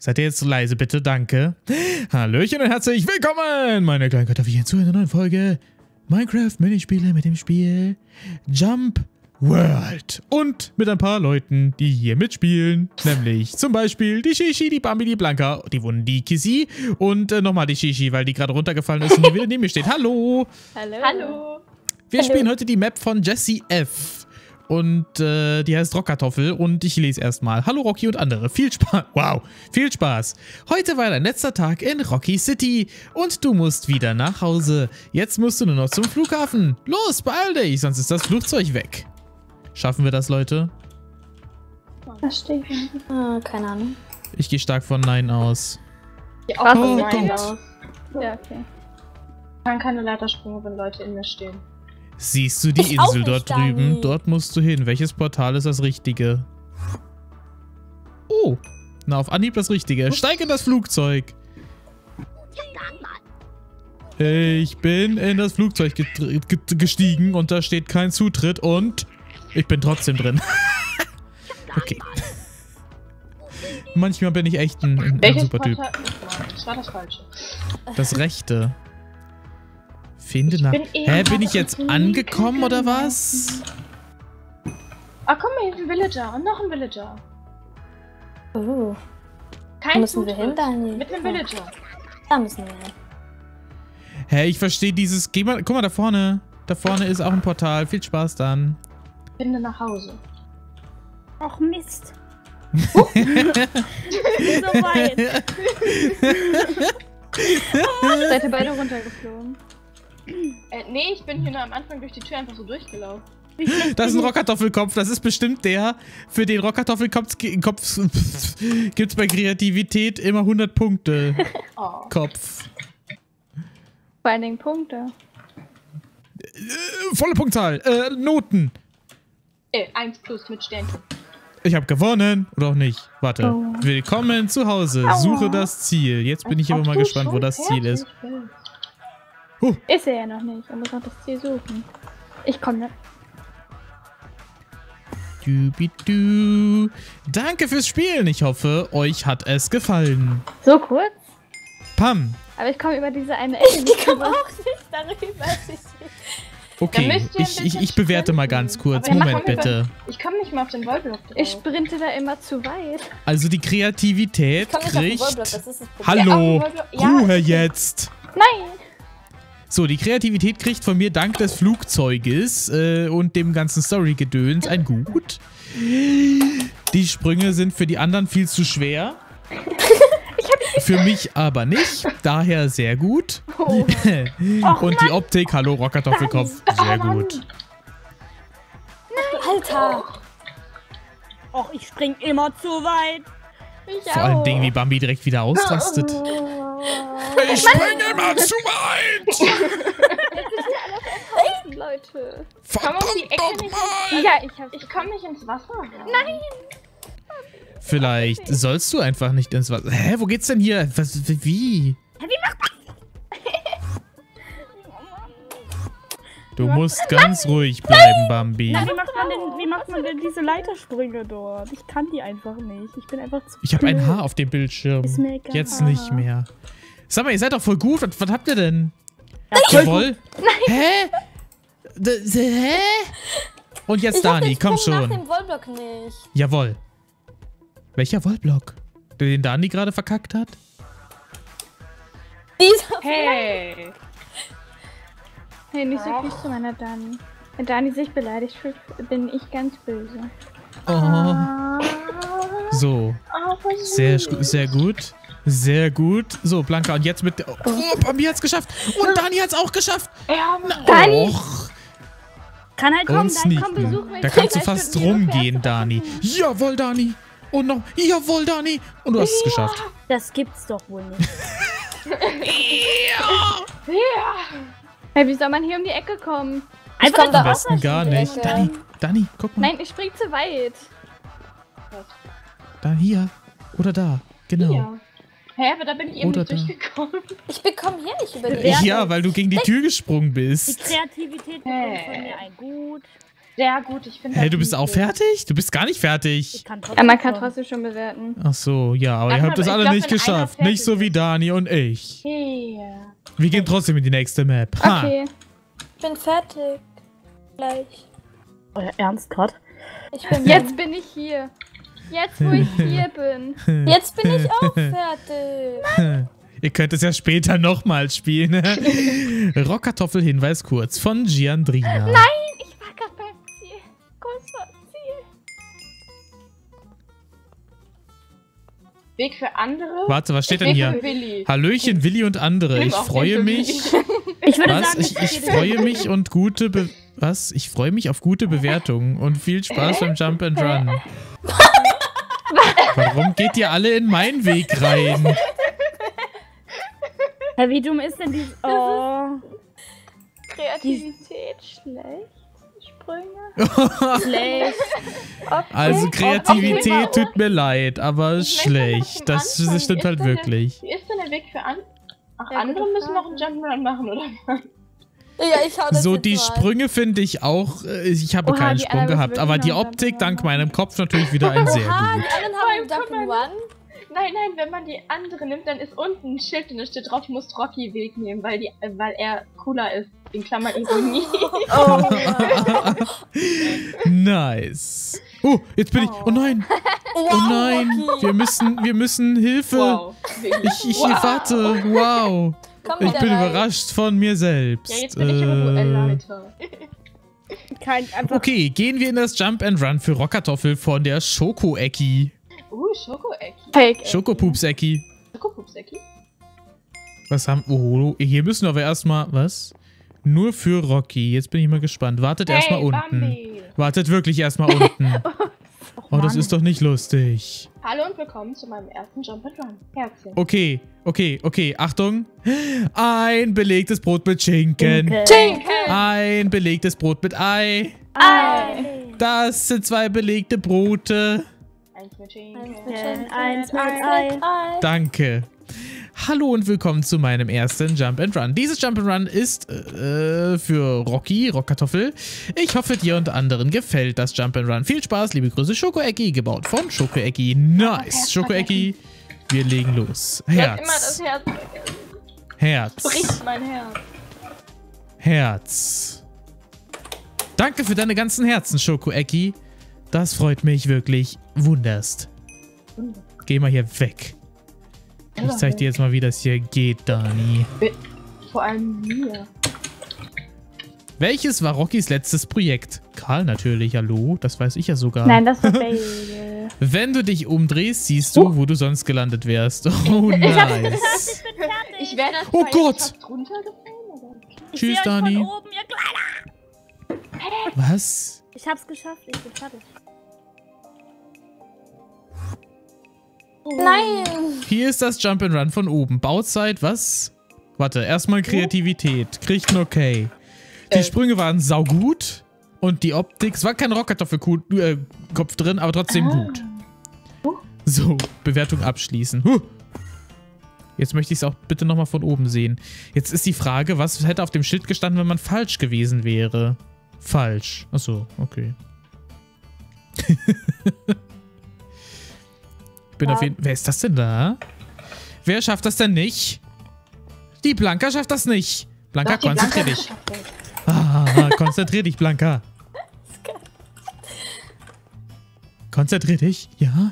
Seid ihr jetzt so leise, bitte? Danke. Hallöchen und herzlich willkommen, meine kleinen Kartoffelchen, zu einer neuen Folge Minecraft-Minispiele mit dem Spiel Jump World. Und mit ein paar Leuten, die hier mitspielen. Nämlich zum Beispiel die Shishi, die Bambi, die Blanca, die Wunden, die Kissy und nochmal die Shishi, weil die gerade runtergefallen ist und hier wieder neben mir steht. Hallo! Hallo! Hallo! Wir spielen heute die Map von Jessie F. Und die heißt Rockkartoffel und ich lese erstmal. Hallo Rocky und andere. Viel Spaß. Wow, viel Spaß. Heute war dein letzter Tag in Rocky City und du musst wieder nach Hause. Jetzt musst du nur noch zum Flughafen. Los, beeil dich, sonst ist das Flugzeug weg. Schaffen wir das, Leute? Was steht denn? Keine Ahnung. Ich gehe stark von Nein aus. Ja, oh Gott. Gott. Ja, okay. Ich kann keine Leitersprünge, wenn Leute in mir stehen. Siehst du die Insel dort drüben? Dort musst du hin. Welches Portal ist das Richtige? Oh, na auf Anhieb das Richtige. Steig in das Flugzeug. Ich bin in das Flugzeug gestiegen und da steht kein Zutritt und ich bin trotzdem drin. Okay. Manchmal bin ich echt ein super Typ. Das war das Falsche. Das Rechte. Finde nach... Hä, bin ich jetzt angekommen oder was? Ah, komm mal, hier ist ein Villager und noch ein Villager. Oh. Kein müssen wir hin, Daniel? Mit einem Villager. Da müssen wir hin. Hä, ich verstehe dieses... Geh mal, guck mal da vorne. Da vorne ist auch ein Portal. Viel Spaß dann. Finde nach Hause. Ach Mist. So weit. Seid ihr beide runtergeflogen? Nee, ich bin hier nur am Anfang durch die Tür einfach so durchgelaufen. Das ist ein Rockkartoffelkopf. Das ist bestimmt der, für den Rockkartoffelkopf gibt's bei Kreativität immer 100 Punkte. Oh. Kopf. Vor allen Dingen Punkte. Volle Punktzahl. Noten. 1+ mit Sternchen. Ich habe gewonnen. Oder auch nicht. Warte. Oh. Willkommen zu Hause. Suche das Ziel. Jetzt bin ich aber mal gespannt, wo das Ziel ist. Ist er ja noch nicht. Er muss noch das Ziel suchen. Ich komme. Dubidu. Danke fürs Spielen. Ich hoffe, euch hat es gefallen. So kurz? Pam. Aber ich komme über diese eine Ecke. Ich komme auch nicht darüber. Okay, ich bewerte mal ganz kurz. Moment bitte. Ich komme nicht mal auf den Wallblock drauf. Ich sprinte da immer zu weit. Also die Kreativität kriegt... Das ist das Hallo, Ruhe jetzt. Nein. So, die Kreativität kriegt von mir dank des Flugzeuges und dem ganzen Story-Gedöns ein Gut. Die Sprünge sind für die anderen viel zu schwer. Für mich aber nicht, daher sehr gut. Oh. Und die Optik, hallo Rockkartoffelkopf, sehr gut. Alter! Och, ich spring immer zu weit. Vor allem Dingen, wie Bambi direkt wieder ausrastet. Ich springe immer zu weit! Leute. Verdammt nochmal! Ja, ich komme nicht ins Wasser. Nein! Vielleicht sollst du einfach nicht ins Wasser. Hä, wo geht's denn hier? Was, wie? Wie macht man? Du musst ganz ruhig bleiben, Bambi. Na, wie macht man denn diese Leitersprünge dort? Ich kann die einfach nicht. Ich bin einfach zu Ich habe ein blöd. Haar auf dem Bildschirm. Ist mir egal. Jetzt nicht mehr. Sag mal, ihr seid doch voll gut. Was habt ihr denn? Ja, Jawohl. Hä? Hä? Und jetzt Dani, komm schon. Ich dem Wallblock nicht. Jawohl. Welcher Wallblock? Den Dani gerade verkackt hat? Dieser Hey! Hey, nicht so viel zu meiner Dani. Wenn Dani sich beleidigt fühlt, bin ich ganz böse. Oh. So. Sehr gut. Sehr gut. So, Blanca, und jetzt mit... Oh, Bambi hat's geschafft. Und Dani hat's auch geschafft. Ja, Dani! Och. Kann halt kommen, Und dann komm, sneaken. besuch mich. Da kannst du 3 fast Stunden rumgehen, Dani. Jawohl, Dani. Und noch... Jawohl, Dani. Und du hast es geschafft. Das gibt's doch wohl nicht. Hey, wie soll man hier um die Ecke kommen? Einfach Am besten gar nicht. Dani, guck mal. Nein, ich spring zu weit. Da, hier. Oder da. Genau. Ja. Hä, aber da bin ich eben Oder nicht da. durchgekommen. Ich bekomme hier nicht über die Ja, weil du gegen die Tür gesprungen Die bist. Kreativität bekommt von mir ein Gut. Sehr gut, ich finde Hey, du bist auch fertig? Du bist gar nicht fertig. Ich kann Ja, man kann schon. trotzdem schon bewerten. Ach so, ja, aber ihr habt das Ich alle glaub, nicht wenn einer geschafft. fertig Nicht so wie ist. Dani und ich. Hier. Wir gehen trotzdem in die nächste Map. Ha. Okay. Ich bin fertig. Gleich. Euer Ernst gerade? Ich bin Jetzt bin ich hier. Jetzt, wo ich hier bin. Jetzt bin ich auch fertig. Ihr könnt es ja später nochmal spielen. Rockkartoffel-Hinweis kurz von Giandrina. Ich war gerade beim Ziel. Kurz vor Ziel. Weg für andere. Warte, was steht denn Weg hier? für Willi. Hallöchen, Willi und andere. Nimm Ich auch freue den für mich. Willi. Ich würde Was? sagen, Ich freue mich und gute Was? Ich freue mich auf gute Bewertungen und viel Spaß beim Jump and Run. Warum geht ihr alle in meinen Weg rein? Hä, wie dumm ist denn dieses... Oh, Kreativität schlecht. Sprünge. schlecht. Also Kreativität tut mir leid, aber Ich möchte noch schlecht. zum Das Anfang, stimmt halt wirklich. Wie ist denn der Weg für andere? Ach, Ja, andere gute müssen noch Frage. einen Jump'n'Run machen, oder? Ja, ich hau das So, jetzt die mal. Sprünge finde ich auch. Ich habe Oha, keinen die Sprung anderen gehabt, müssen aber wirklich die noch Optik Jump'n'Run dank machen. meinem Kopf natürlich wieder ein sehr Oha, gut. die anderen haben einen Jump'n'Run. Nein, wenn man die andere nimmt, dann ist unten ein Schild und da steht drauf, du musst Rocky Weg nehmen, weil er cooler ist. In Klammern Ironie. Nice. Oh, jetzt bin ich. Oh nein. Oh nein. Wir müssen Hilfe. Wow. Ich warte. Wow. Komm Ich wieder bin rein. überrascht von mir selbst. Ja, jetzt bin ich aber Duellleiter. Einfach Okay, gehen wir in das Jump and Run für Rockkartoffel von der Schoko-Ecki. Schoko-Ecki. Fake. Schokopups-Ecki. Schokopupsecki? Was haben. Oh, hier müssen wir aber erstmal. Was? Nur für Rocky. Jetzt bin ich mal gespannt. Wartet erstmal unten. Bambi. Wartet wirklich erstmal unten. Oh, das Mann. ist doch nicht lustig. Hallo und willkommen zu meinem ersten Jump'n'Run. Herzchen. Okay. Achtung. Ein belegtes Brot mit Schinken. Ein belegtes Brot mit Ei. Das sind 2 belegte Brote. Eins mit Schinken. Eins mit Ei. Danke. Hallo und willkommen zu meinem ersten Jump and Run. Dieses Jump and Run ist für Rockkartoffel. Ich hoffe, dir und anderen gefällt das Jump and Run. Viel Spaß, liebe Grüße, Schoko-Ecki, gebaut von Schoko-Ecki. Nice, Schoko-Ecki. Wir legen los. Ich hab immer das Herz. Herz vergessen. Herz. Bricht mein Herz. Herz. Danke für deine ganzen Herzen, Schoko-Ecki. Das freut mich wirklich wunderst. Geh mal hier weg. Ich zeig dir jetzt mal, wie das hier geht, Dani. Vor allem mir. Welches war Rockys letztes Projekt? Karl natürlich, hallo, das weiß ich ja sogar. Nein, das war Baby. Wenn du dich umdrehst, siehst du, wo du sonst gelandet wärst. Oh, nice. Ich wäre das Oh zwar Gott. jetzt fast runtergefallen, aber okay. Tschüss, Ich seh euch Dani. von oben, ihr Kleiner. Was? Ich hab's geschafft, ich bin fertig. Nein. Hier ist das Jump and Run von oben. Bauzeit, was? Warte, erstmal Kreativität. Kriegt ein Okay. Die Sprünge waren saugut. Und die Optik, es war kein Rockkartoffelkopf drin, aber trotzdem gut. So, Bewertung abschließen. Jetzt möchte ich es auch bitte nochmal von oben sehen. Jetzt ist die Frage, was hätte auf dem Schild gestanden, wenn man falsch gewesen wäre? Falsch. Achso, okay. Ich bin auf jeden Fall. Wer ist das denn da? Wer schafft das denn nicht? Die Blanca schafft das nicht. Blanca, Doch, die konzentrier Blanca dich. schafft das. Konzentrier dich, Blanca. Konzentrier dich.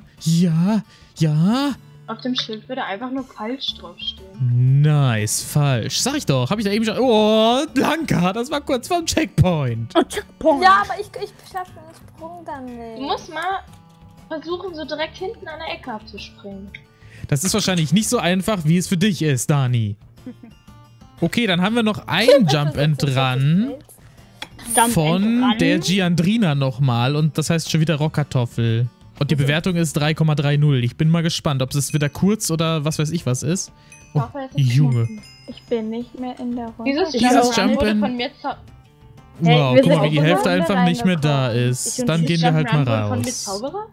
Ja. Auf dem Schild würde einfach nur falsch draufstehen. Nice, falsch. Sag ich doch. Hab ich da eben schon. Oh, Blanca, das war kurz vorm Checkpoint. Ja, aber ich schaffe den Sprung dann nicht. Du musst mal versuchen, so direkt hinten an der Ecke abzuspringen. Das ist wahrscheinlich nicht so einfach, wie es für dich ist, Dani. Okay, dann haben wir noch ein Jump and Run von der Giandrina nochmal. Und das heißt schon wieder Rockkartoffel. Und die Bewertung ist 3,30. Ich bin mal gespannt, ob es wieder kurz oder was weiß ich was ist. Oh, Doch, weil es ist Junge. Ich bin nicht mehr in der Runde. Dieses Dieses Jump'n'Run wurde Jump'n'Run- von mir Hey, Wow, wir guck mal, sind wie die auch Hälfte in die einfach Runde nicht mehr da reingekommen. ist. Dann gehen wir halt mal von mir raus. Zauberer?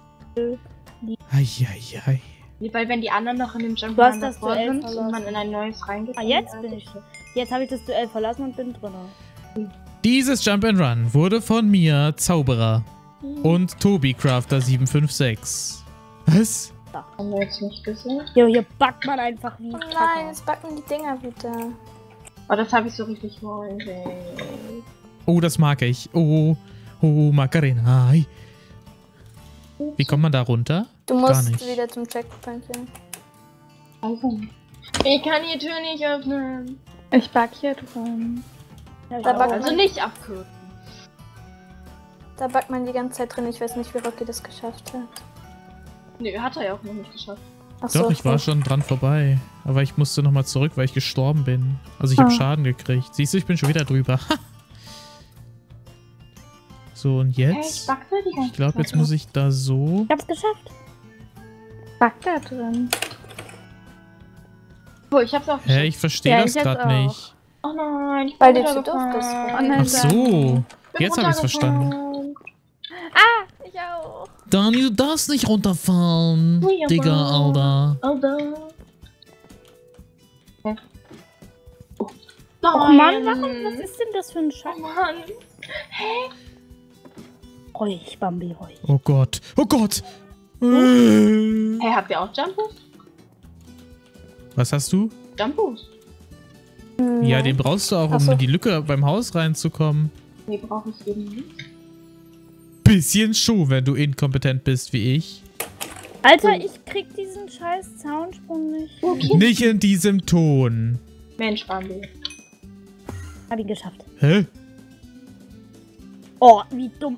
Eieiei. Weil wenn die anderen noch in dem Du hast Jump'n'Run das davor Duell sind verloren. und man in ein neues reingeht. Ah, jetzt bin ich. Jetzt habe ich das Duell verlassen und bin drin. Dieses Jump and Run wurde von mir, Zauberer, und Tobi Crafter 756. Was? Haben wir jetzt nicht gesehen? Jo, hier backt man einfach wie Oh Kacke. nein, jetzt backen die Dinger wieder. Oh, das habe ich so richtig wollen. Oh, das mag ich. Oh, Macarena. Hi. Wie kommt man da runter? Du Gar musst nicht. wieder zum Checkpoint gehen. Ich kann die Tür nicht öffnen. Ich back hier drin. Ja, ich Da auch. backt Also nicht abkürzen. Da backt man die ganze Zeit drin. Ich weiß nicht, wie Rocky das geschafft hat. Nö, hat er ja auch noch nicht geschafft. Achso, Doch, ich war schon dran vorbei. Aber ich musste nochmal zurück, weil ich gestorben bin. Also ich habe Ah. Schaden gekriegt. Siehst du, ich bin schon wieder drüber. So, und Hey, ich jetzt? back da die ganze Ich glaube, jetzt Zeit. muss ich da so. Ich hab's geschafft. Back da drin. Oh, ich hab's auch Hä, geschafft. ich verstehe Ja, das ich jetzt gerade auch. nicht. Oh nein, ich Weil bin du zu doof bist. runtergefallen. Oh nein. Ach so. Bin Jetzt habe ich es verstanden. runtergefallen. Ich auch. Dani, du darfst nicht runterfallen. Ui, aber- Digga, Alter. Alter. Hä? Oh. Nein. Oh Mann, was ist denn das für ein Scheiß? Oh Mann. Ruhig, Bambi, ruhig. Oh Gott. Oh Gott. Hey, habt ihr auch Jumpos? Was hast du? Jumpos? Ja, den brauchst du auch, um Ach so. in die Lücke beim Haus reinzukommen. Nee, brauche ich eben nicht. Bisschen schon, wenn du inkompetent bist wie ich. Alter, ich krieg diesen scheiß Zaunsprung nicht. Okay. Nicht in diesem Ton. Mensch, Bambi. Hab ihn geschafft. Hä? Oh, wie dumm.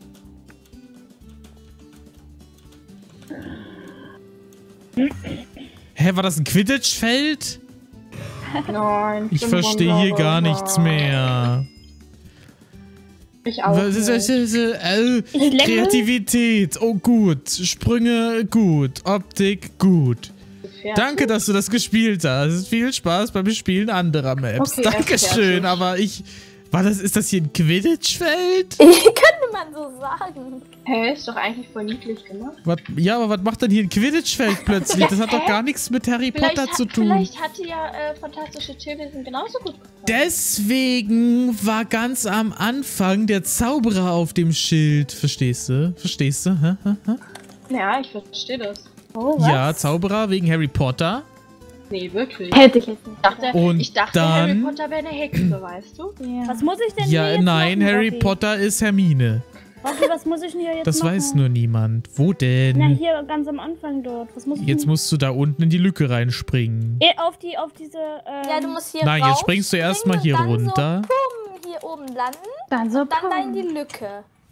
Hä, war das ein Quidditch-Feld? Nein. Ich bin verstehe hier gar wunderbar. nichts mehr. Ich auch Was ist das? nicht. Kreativität. Oh, gut. Sprünge, gut. Optik, gut. Fertig? Danke, dass du das gespielt hast. Viel Spaß beim Spielen anderer Maps. Okay, Dankeschön, fertig. aber ich... ist das hier ein Quidditch-Feld? Könnte man so sagen. Hä, ist doch eigentlich voll niedlich gemacht. Ja, aber was macht denn hier ein Quidditch-Feld plötzlich? Das hat doch gar nichts mit Harry Potter zu tun. Vielleicht hatte ja fantastische Tierwesen genauso gut gefallen. Deswegen war ganz am Anfang der Zauberer auf dem Schild. Verstehst du? Verstehst du? Hä? Ja, ich verstehe das. Oh, was? Ja, Zauberer wegen Harry Potter. Nee, wirklich. Hätte ich jetzt nicht. Und Ich dachte dann- Harry Potter wäre eine Hexe, weißt du? Ja. Was muss ich denn hier Ja, jetzt nein, machen, Harry Rocky? Potter ist Hermine. Rocky, was muss ich denn hier jetzt Das machen? weiß nur niemand. Wo Na, denn? hier ganz am Anfang dort. Was muss ich Jetzt denn? musst du da unten in die Lücke reinspringen. Auf diese, Ja, du musst hier Nein, jetzt springst du rausspringen erstmal hier und dann runter. So, bumm, hier oben landen, Dann so dann da in pum. die Lücke.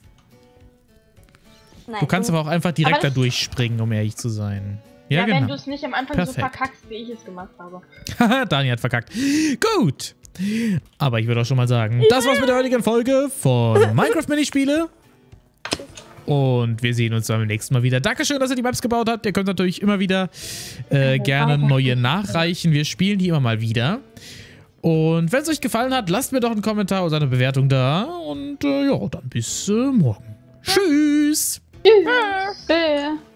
Nein, Du kannst aber auch einfach direkt Aber da das- durchspringen, um ehrlich zu sein. Ja, wenn du genau. es nicht am Anfang Perfekt. so verkackst, wie ich es gemacht habe. Haha, Dani hat verkackt. Gut. Aber ich würde auch schon mal sagen, das war's mit der heutigen Folge von Minecraft Minispiele. Und wir sehen uns dann beim nächsten Mal wieder. Dankeschön, dass ihr die Maps gebaut habt. Ihr könnt natürlich immer wieder gerne neue nachreichen. Wir spielen die immer mal wieder. Und wenn es euch gefallen hat, lasst mir doch einen Kommentar oder eine Bewertung da. Und ja, dann bis morgen. Tschüss. Bäh.